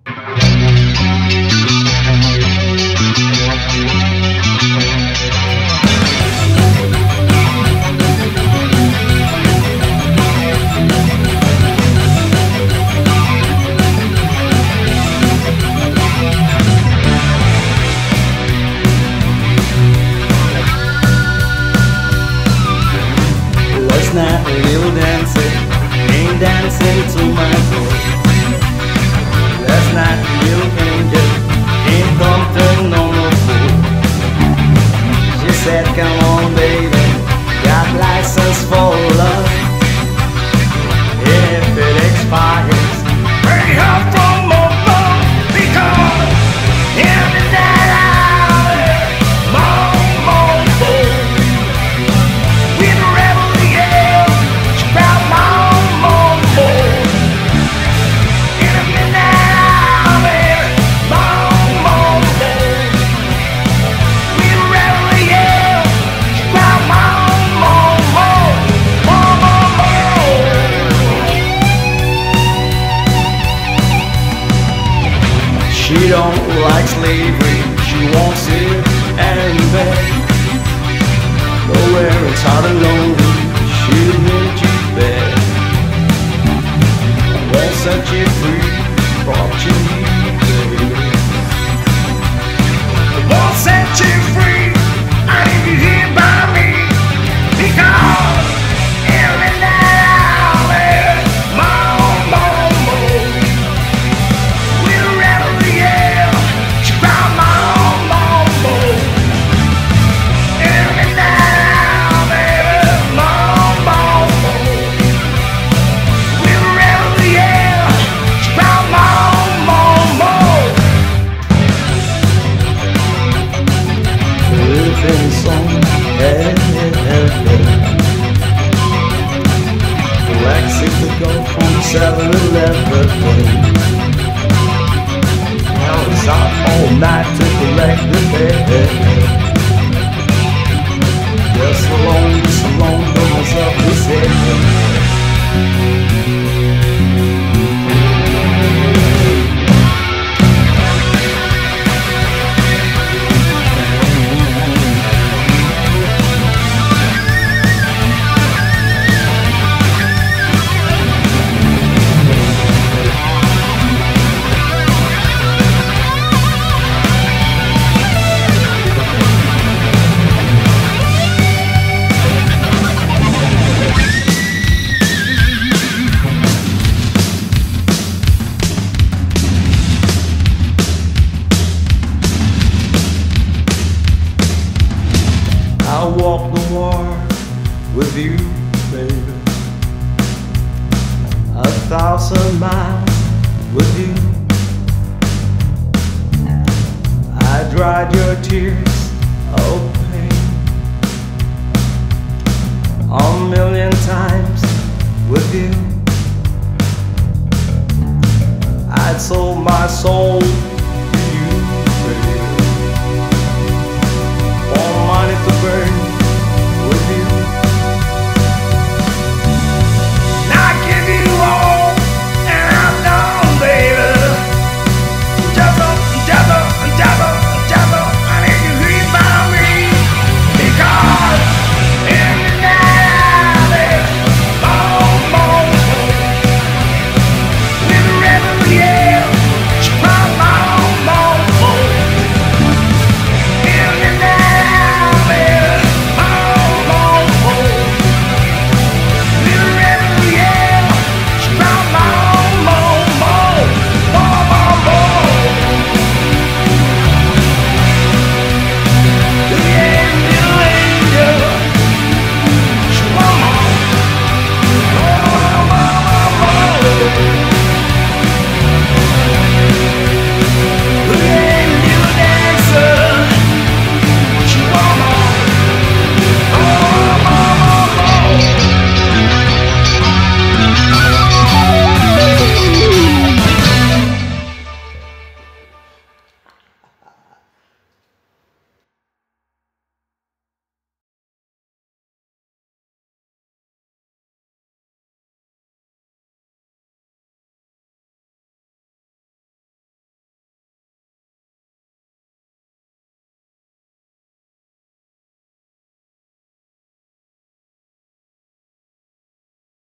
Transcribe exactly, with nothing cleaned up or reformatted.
Last night a little dancing, ain't dancing to my soul. Last night a little angel, ain't come turn on the fool. She said, come on baby, got license for love. If it expires, hurry up from above, because in the night hour, more, more, more. With a rebel yell, she cried more, more, more. In the midnight hour, more, more, more. With a rebel yell, she cried more, more, more, more, more, more. She don't like slavery, she wants it and beg. Nowhere it's hard alone, she'll make you beg. I won't set you free, brought you here, baby. I won't set you free, I need you here by me, because every night I'll let more, more, more. With a rebel yell, she cried more, more, more. Every night, baby, more, more, more. With a rebel yell, she cried more, more, more. Living song, hey, hey, hey, hey. Black six to go from seven eleven. Now it's out all night to collect the pay. Just alone, just alone, by myself, we say. I'll walk the war with you, baby. A thousand miles with you. I dried your tears of pain a million times with you. I'd sold my soul